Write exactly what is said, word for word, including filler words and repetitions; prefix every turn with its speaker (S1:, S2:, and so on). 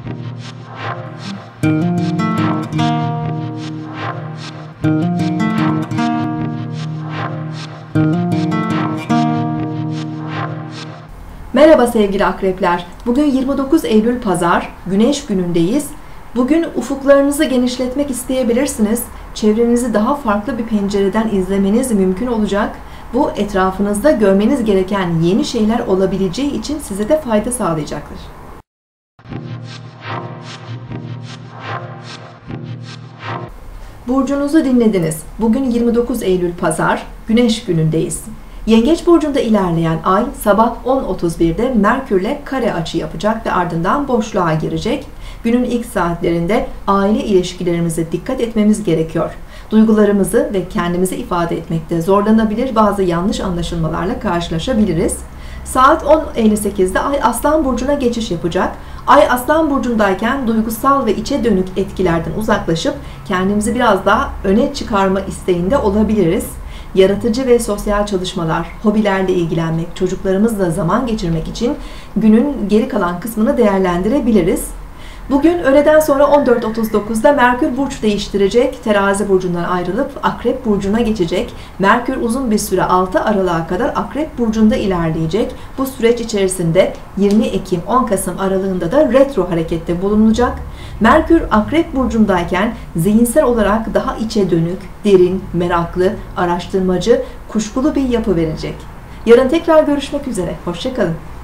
S1: Merhaba sevgili akrepler. Bugün yirmi dokuz Eylül Pazar, Güneş günündeyiz. Bugün ufuklarınızı genişletmek isteyebilirsiniz. Çevrenizi daha farklı bir pencereden izlemeniz mümkün olacak. Bu etrafınızda görmeniz gereken yeni şeyler olabileceği için size de fayda sağlayacaktır. Burcunuzu dinlediniz. Bugün yirmi dokuz Eylül Pazar, Güneş günündeyiz. Yengeç burcunda ilerleyen ay sabah on otuz birde Merkürle kare açı yapacak ve ardından boşluğa girecek. Günün ilk saatlerinde aile ilişkilerimize dikkat etmemiz gerekiyor. Duygularımızı ve kendimizi ifade etmekte zorlanabilir, bazı yanlış anlaşılmalarla karşılaşabiliriz. Saat on elli sekizde ay Aslan burcuna geçiş yapacak. Ay Aslan burcundayken duygusal ve içe dönük etkilerden uzaklaşıp kendimizi biraz daha öne çıkarma isteğinde olabiliriz. Yaratıcı ve sosyal çalışmalar, hobilerle ilgilenmek, çocuklarımızla zaman geçirmek için günün geri kalan kısmını değerlendirebiliriz. Bugün öğleden sonra on dört otuz dokuzda Merkür burç değiştirecek, Terazi burcundan ayrılıp Akrep burcuna geçecek. Merkür uzun bir süre altı Aralık'a kadar Akrep burcunda ilerleyecek. Bu süreç içerisinde yirmi Ekim on Kasım aralığında da retro harekette bulunacak. Merkür Akrep burcundayken zihinsel olarak daha içe dönük, derin, meraklı, araştırmacı, kuşkulu bir yapı verecek. Yarın tekrar görüşmek üzere. Hoşça kalın.